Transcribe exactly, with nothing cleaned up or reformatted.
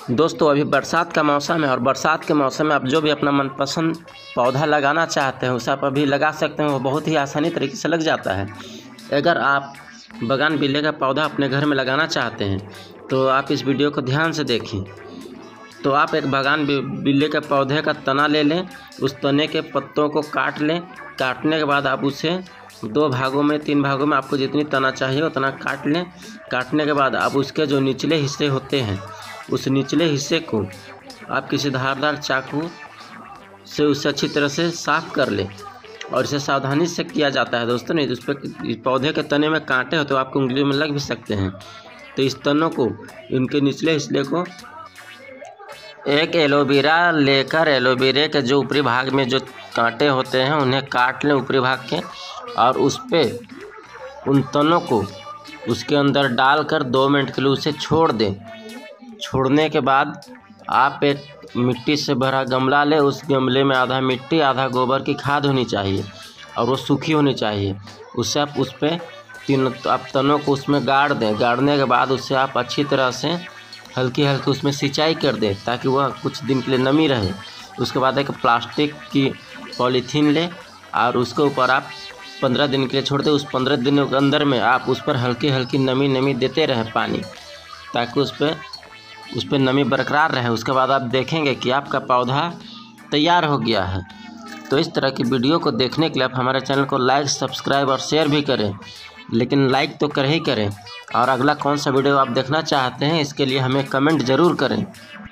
दोस्तों अभी बरसात का मौसम है और बरसात के मौसम में आप जो भी अपना मनपसंद पौधा लगाना चाहते हैं उसे आप अभी लगा सकते हैं। वो बहुत ही आसानी तरीके से लग जाता है। अगर आप बगान बिल्ले का पौधा अपने घर में लगाना चाहते हैं तो आप इस वीडियो को ध्यान से देखें। तो आप एक बगान बिल्ले के पौधे का तना ले लें, उस तने के पत्तों को काट लें। काटने के बाद आप उसे दो भागों में तीन भागों में आपको जितनी तना चाहिए उतना काट लें। काटने के बाद आप उसके जो निचले हिस्से होते हैं उस निचले हिस्से को आप किसी धारदार चाकू से उसे अच्छी तरह से साफ़ कर लें। और इसे सावधानी से किया जाता है दोस्तों, नहीं तो उस पर पौधे के तने में कांटे हो तो आपको उंगलियों में लग भी सकते हैं। तो इस तनों को, इनके निचले हिस्से को एक एलोवेरा लेकर एलोवेरा के जो ऊपरी भाग में जो कांटे होते हैं उन्हें काट लें ऊपरी भाग के, और उस पर उन तनों को उसके अंदर डालकर दो मिनट के लिए उसे छोड़ दें। छोड़ने के बाद आप एक मिट्टी से भरा गमला लें। उस गमले में आधा मिट्टी आधा गोबर की खाद होनी चाहिए और वो सूखी होनी चाहिए। उससे आप उस पर तीन आप तनों को उसमें गाड़ दें। गाड़ने के बाद उससे आप अच्छी तरह से हल्की हल्की उसमें सिंचाई कर दें ताकि वह कुछ दिन के लिए नमी रहे। उसके बाद एक प्लास्टिक की पॉलीथीन लें और उसके ऊपर आप पंद्रह दिन के लिए छोड़ दें। उस पंद्रह दिनों के अंदर में आप उस पर हल्की हल्की नमी नमी देते रहें पानी, ताकि उस पर उस पर नमी बरकरार रहे। उसके बाद आप देखेंगे कि आपका पौधा तैयार हो गया है। तो इस तरह की वीडियो को देखने के लिए आप हमारे चैनल को लाइक, सब्सक्राइब और शेयर भी करें, लेकिन लाइक तो कर ही करें। और अगला कौन सा वीडियो आप देखना चाहते हैं इसके लिए हमें कमेंट ज़रूर करें।